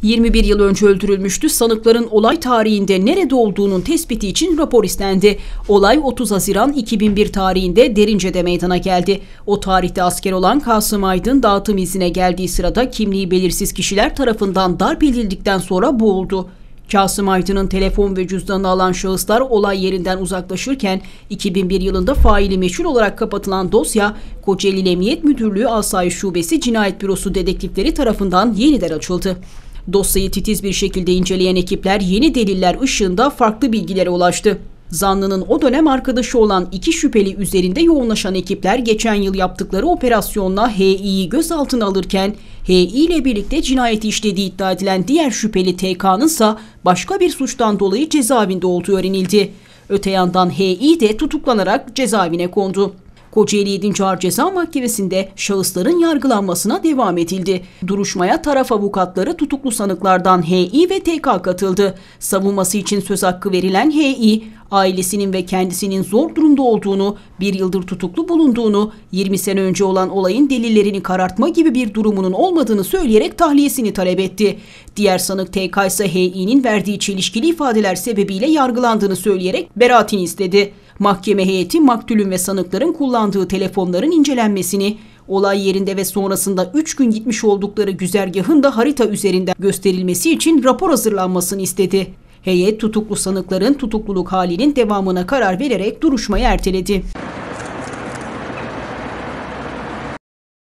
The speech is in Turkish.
21 yıl önce öldürülmüştü. Sanıkların olay tarihinde nerede olduğunun tespiti için rapor istendi. Olay 30 Haziran 2001 tarihinde Derince'de meydana geldi. O tarihte asker olan Kasım Aydın dağıtım iznine geldiği sırada kimliği belirsiz kişiler tarafından darp edildikten sonra boğuldu. Kasım Aydın'ın telefon ve cüzdanını alan şahıslar olay yerinden uzaklaşırken 2001 yılında faili meçhul olarak kapatılan dosya Kocaeli Emniyet Müdürlüğü Asayiş Şubesi Cinayet Bürosu dedektifleri tarafından yeniden açıldı. Dosyayı titiz bir şekilde inceleyen ekipler yeni deliller ışığında farklı bilgilere ulaştı. Zanlının o dönem arkadaşı olan 2 şüpheli üzerinde yoğunlaşan ekipler geçen yıl yaptıkları operasyonla H.İ'yi gözaltına alırken H.İ ile birlikte cinayeti işlediği iddia edilen diğer şüpheli T.K.'nın ise başka bir suçtan dolayı cezaevinde olduğu öğrenildi. Öte yandan H.İ de tutuklanarak cezaevine kondu. Kocaeli 7. Ağır Ceza Mahkemesi'nde şahısların yargılanmasına devam edildi. Duruşmaya taraf avukatları tutuklu sanıklardan H.İ ve T.K. katıldı. Savunması için söz hakkı verilen H.İ, ailesinin ve kendisinin zor durumda olduğunu, 1 yıldır tutuklu bulunduğunu, 20 sene önce olan olayın delillerini karartma gibi bir durumunun olmadığını söyleyerek tahliyesini talep etti. Diğer sanık T.K. ise H.İ'nin verdiği çelişkili ifadeler sebebiyle yargılandığını söyleyerek beraatini istedi. Mahkeme heyeti maktulün ve sanıkların kullandığı telefonların incelenmesini, olay yerinde ve sonrasında 3 gün gitmiş oldukları güzergahın da harita üzerinden gösterilmesi için rapor hazırlanmasını istedi. Heyet tutuklu sanıkların tutukluluk halinin devamına karar vererek duruşmayı erteledi.